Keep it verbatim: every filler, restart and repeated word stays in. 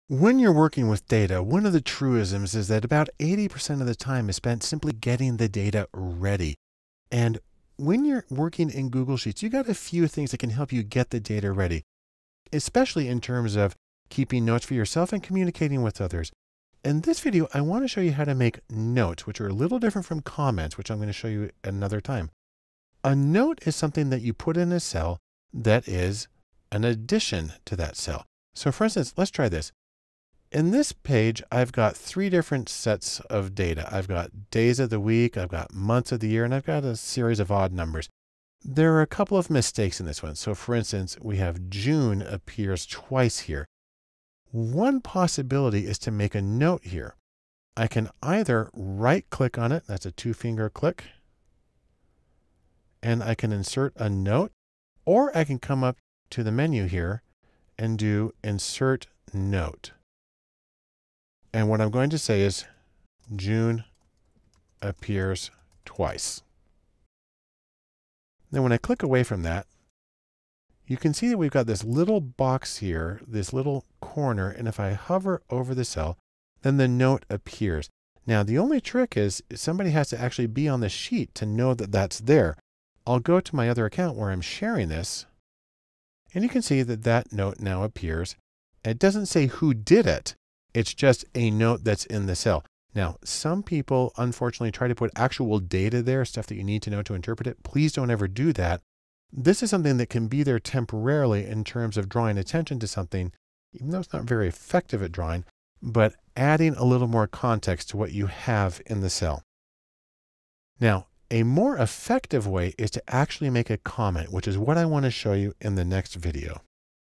When you're working with data, one of the truisms is that about eighty percent of the time is spent simply getting the data ready. And when you're working in Google Sheets, you got a few things that can help you get the data ready, especially in terms of keeping notes for yourself and communicating with others. In this video, I want to show you how to make notes, which are a little different from comments, which I'm going to show you another time. A note is something that you put in a cell that is an addition to that cell. So for instance, let's try this. In this page, I've got three different sets of data. I've got days of the week, I've got months of the year, and I've got a series of odd numbers. There are a couple of mistakes in this one. So for instance, we have June appears twice here. One possibility is to make a note here. I can either right click on it, that's a two finger click, and I can insert a note, or I can come up to the menu here and do insert note. And what I'm going to say is June appears twice. Then when I click away from that, you can see that we've got this little box here, this little corner, and if I hover over the cell, then the note appears. Now the only trick is somebody has to actually be on the sheet to know that that's there. I'll go to my other account where I'm sharing this, and you can see that that note now appears. It doesn't say who did it. It's just a note that's in the cell. Now, some people unfortunately try to put actual data there, stuff that you need to know to interpret it. Please don't ever do that. This is something that can be there temporarily in terms of drawing attention to something, even though it's not very effective at drawing, but adding a little more context to what you have in the cell. Now, a more effective way is to actually make a comment, which is what I want to show you in the next video.